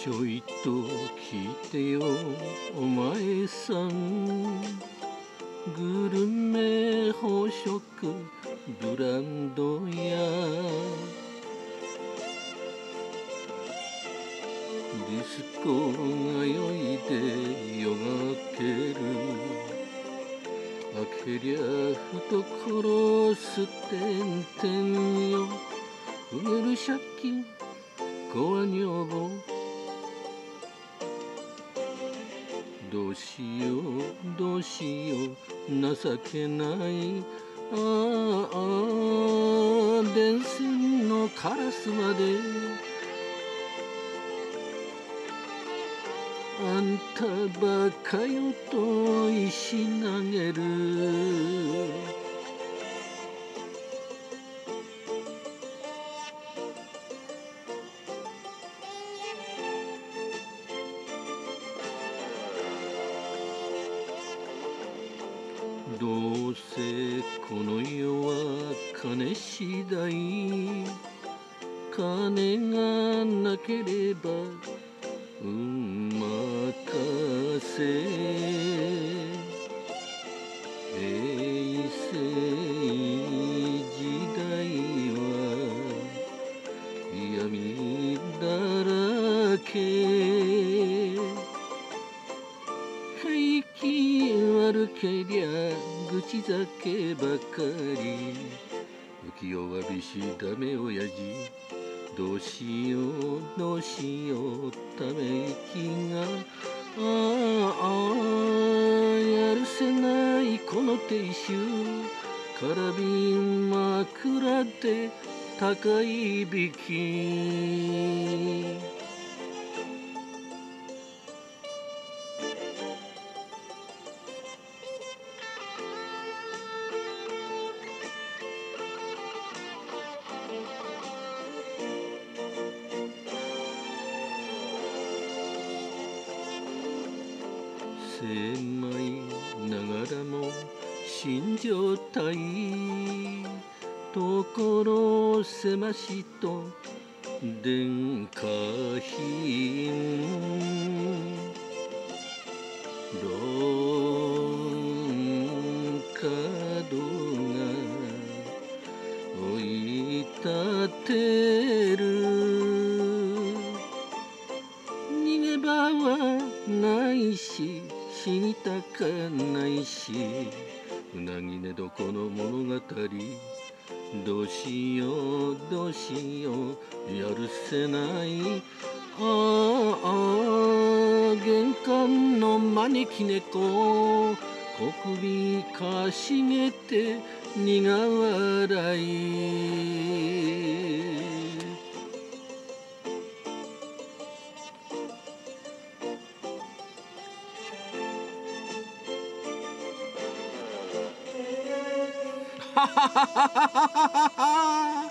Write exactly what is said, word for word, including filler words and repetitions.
ちょいと聞いてよお前さん、グルメ宝飾ブランドやディスコが酔いで夜が明ける、明けりゃ懐すてんてんよ、増える借金子は女房、どうしようどうしよう情けない、ああ電線のカラスまであんたばかよと石投げる、どうせこの世は金次第、金がなければ運任せ、平成時代は闇だらけ、景気悪けりゃ愚痴酒ばかり、浮世はびしだめ親父、どうしようどうしようため息が、ああやるせないこの亭主、からび枕で高いびき、狭いながらも新状態、所狭しと電化品、ロンカドが追い立てる、逃げ場はないし死にたかないし、うなぎ寝床の物語、どうしようどうしようやるせない、ああ玄関の招き猫、小首かしげて苦笑い、ハハハハハハハ